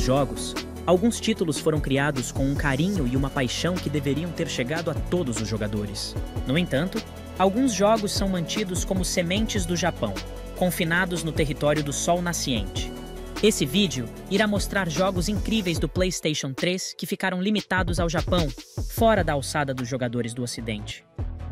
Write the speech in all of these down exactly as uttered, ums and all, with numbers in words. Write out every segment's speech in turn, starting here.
jogos, alguns títulos foram criados com um carinho e uma paixão que deveriam ter chegado a todos os jogadores. No entanto, alguns jogos são mantidos como sementes do Japão, confinados no território do Sol Nasciente. Esse vídeo irá mostrar jogos incríveis do PlayStation três que ficaram limitados ao Japão, fora da alçada dos jogadores do Ocidente.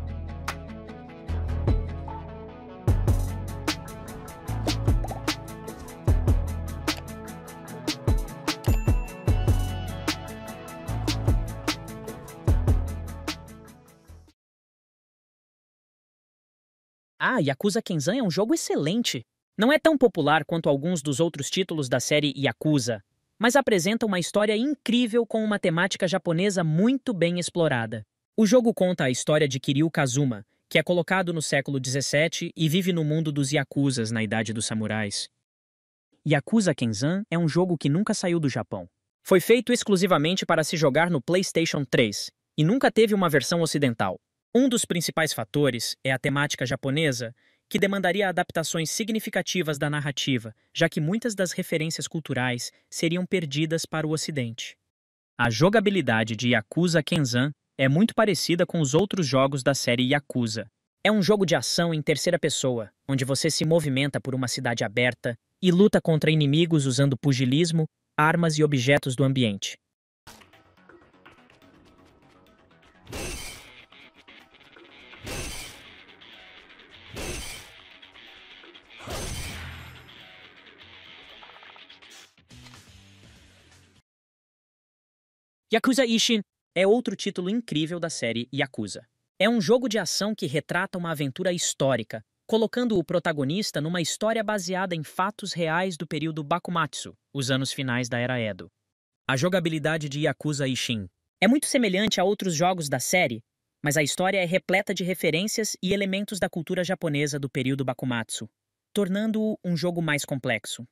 Ah, Yakuza Kenzan é um jogo excelente. Não é tão popular quanto alguns dos outros títulos da série Yakuza, mas apresenta uma história incrível com uma temática japonesa muito bem explorada. O jogo conta a história de Kiryu Kazuma, que é colocado no século dezessete e vive no mundo dos Yakuzas na Idade dos Samurais. Yakuza Kenzan é um jogo que nunca saiu do Japão. Foi feito exclusivamente para se jogar no PlayStation três e nunca teve uma versão ocidental. Um dos principais fatores é a temática japonesa, que demandaria adaptações significativas da narrativa, já que muitas das referências culturais seriam perdidas para o Ocidente. A jogabilidade de Yakuza Kenzan é muito parecida com os outros jogos da série Yakuza. É um jogo de ação em terceira pessoa, onde você se movimenta por uma cidade aberta e luta contra inimigos usando pugilismo, armas e objetos do ambiente. Yakuza Ishin é outro título incrível da série Yakuza. É um jogo de ação que retrata uma aventura histórica, colocando o protagonista numa história baseada em fatos reais do período Bakumatsu, os anos finais da Era Edo. A jogabilidade de Yakuza Ishin é muito semelhante a outros jogos da série, mas a história é repleta de referências e elementos da cultura japonesa do período Bakumatsu, tornando-o um jogo mais complexo.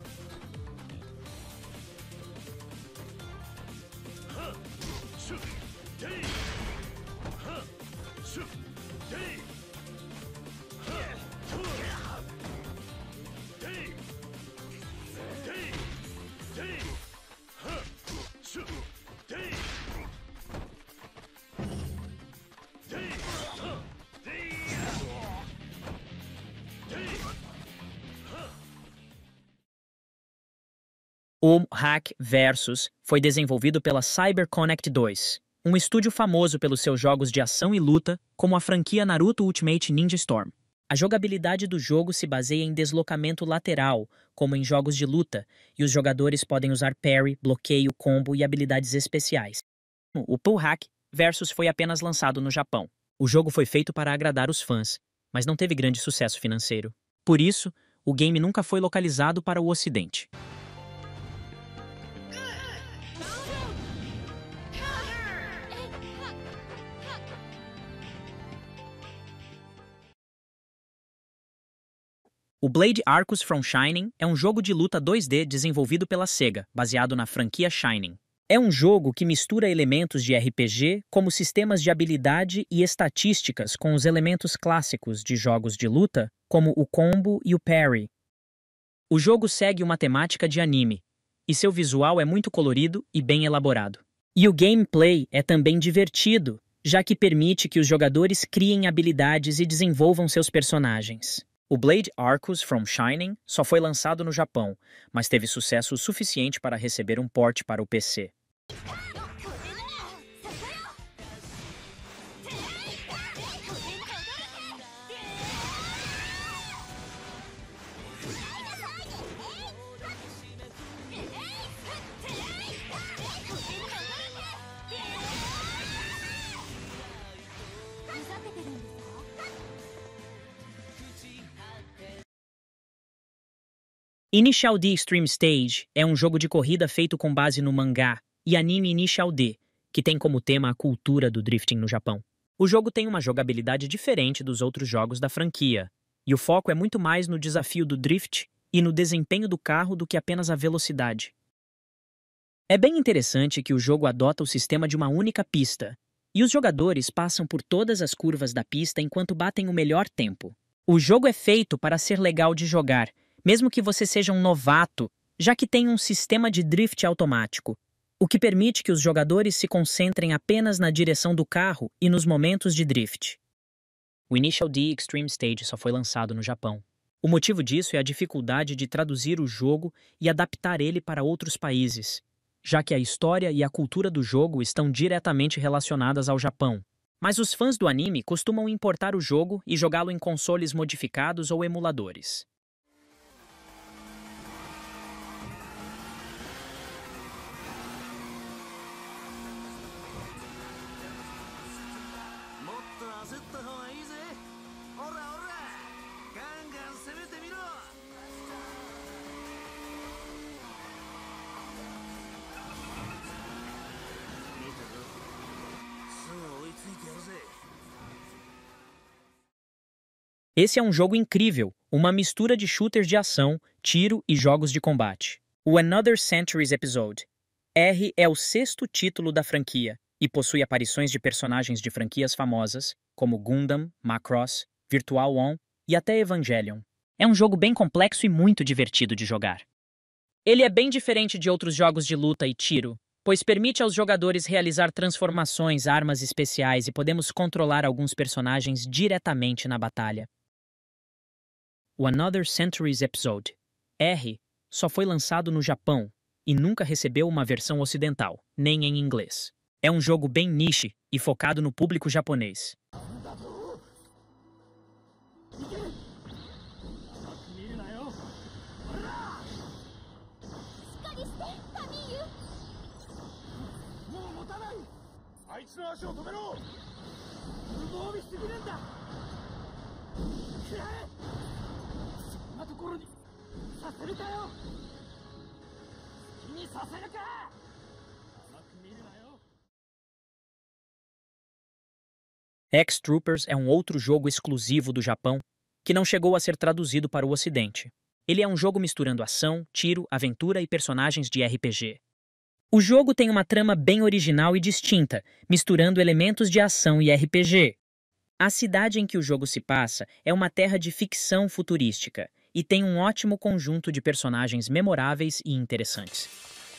O Hack Versus foi desenvolvido pela CyberConnect dois, um estúdio famoso pelos seus jogos de ação e luta, como a franquia Naruto Ultimate Ninja Storm. A jogabilidade do jogo se baseia em deslocamento lateral, como em jogos de luta, e os jogadores podem usar parry, bloqueio, combo e habilidades especiais. O Pool Hack Versus foi apenas lançado no Japão. O jogo foi feito para agradar os fãs, mas não teve grande sucesso financeiro. Por isso, o game nunca foi localizado para o Ocidente. O Blade Arcus from Shining é um jogo de luta dois D desenvolvido pela Sega, baseado na franquia Shining. É um jogo que mistura elementos de R P G, como sistemas de habilidade e estatísticas, com os elementos clássicos de jogos de luta, como o combo e o parry. O jogo segue uma temática de anime, e seu visual é muito colorido e bem elaborado. E o gameplay é também divertido, já que permite que os jogadores criem habilidades e desenvolvam seus personagens. O Blade Arcus from Shining só foi lançado no Japão, mas teve sucesso o suficiente para receber um port para o P C. Initial D Extreme Stage é um jogo de corrida feito com base no mangá e anime Initial D, que tem como tema a cultura do drifting no Japão. O jogo tem uma jogabilidade diferente dos outros jogos da franquia, e o foco é muito mais no desafio do drift e no desempenho do carro do que apenas a velocidade. É bem interessante que o jogo adota o sistema de uma única pista, e os jogadores passam por todas as curvas da pista enquanto batem o melhor tempo. O jogo é feito para ser legal de jogar, mesmo que você seja um novato já que tem um sistema de drift automático, o que permite que os jogadores se concentrem apenas na direção do carro e nos momentos de drift. O Initial D Extreme Stage só foi lançado no Japão. O motivo disso é a dificuldade de traduzir o jogo e adaptar ele para outros países, já que a história e a cultura do jogo estão diretamente relacionadas ao Japão. Mas os fãs do anime costumam importar o jogo e jogá-lo em consoles modificados ou emuladores. Esse é um jogo incrível, uma mistura de shooters de ação, tiro e jogos de combate. O Another Centuries Episode. R é o sexto título da franquia e possui aparições de personagens de franquias famosas, como Gundam, Macross, Virtual On e até Evangelion. É um jogo bem complexo e muito divertido de jogar. Ele é bem diferente de outros jogos de luta e tiro, pois permite aos jogadores realizar transformações, armas especiais e podemos controlar alguns personagens diretamente na batalha. O Another Centuries Episode, R, só foi lançado no Japão e nunca recebeu uma versão ocidental, nem em inglês. É um jogo bem niche e focado no público japonês. X-Troopers é um outro jogo exclusivo do Japão que não chegou a ser traduzido para o Ocidente. Ele é um jogo misturando ação, tiro, aventura e personagens de R P G. O jogo tem uma trama bem original e distinta, misturando elementos de ação e R P G. A cidade em que o jogo se passa é uma terra de ficção futurística e tem um ótimo conjunto de personagens memoráveis e interessantes.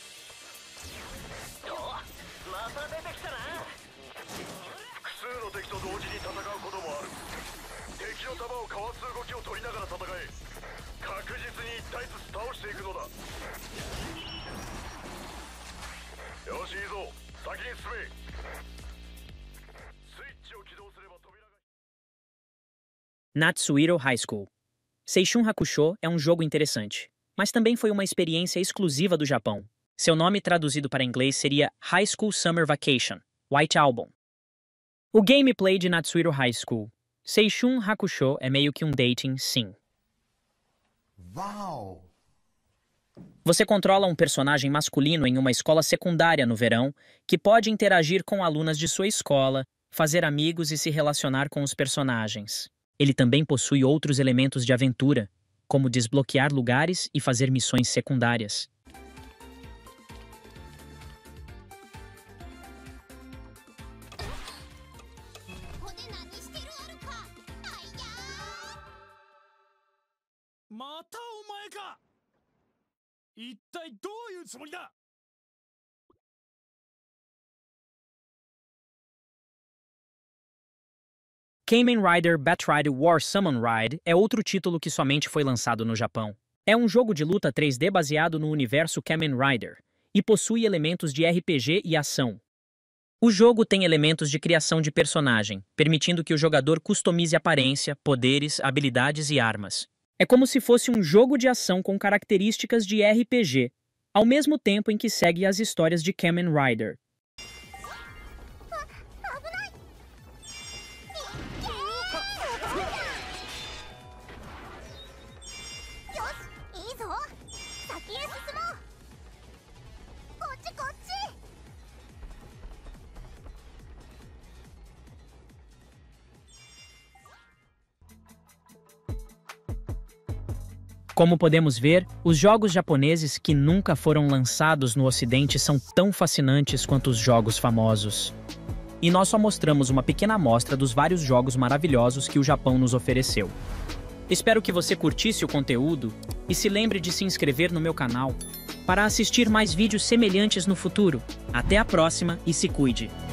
Natsuhiro High School. Seishun Hakusho é um jogo interessante, mas também foi uma experiência exclusiva do Japão. Seu nome traduzido para inglês seria High School Summer Vacation, White Album. O gameplay de Natsuhiro High School. Seishun Hakusho é meio que um dating sim. Uau! Você controla um personagem masculino em uma escola secundária no verão, que pode interagir com alunas de sua escola, fazer amigos e se relacionar com os personagens. Ele também possui outros elementos de aventura, como desbloquear lugares e fazer missões secundárias. Kamen Rider Batrider War Summon Ride é outro título que somente foi lançado no Japão. É um jogo de luta três D baseado no universo Kamen Rider e possui elementos de R P G e ação. O jogo tem elementos de criação de personagem, permitindo que o jogador customize aparência, poderes, habilidades e armas. É como se fosse um jogo de ação com características de R P G, ao mesmo tempo em que segue as histórias de Kamen Rider. Como podemos ver, os jogos japoneses que nunca foram lançados no Ocidente são tão fascinantes quanto os jogos famosos. E nós só mostramos uma pequena amostra dos vários jogos maravilhosos que o Japão nos ofereceu. Espero que você curtisse o conteúdo E se lembre de se inscrever no meu canal para assistir mais vídeos semelhantes no futuro. Até a próxima e se cuide!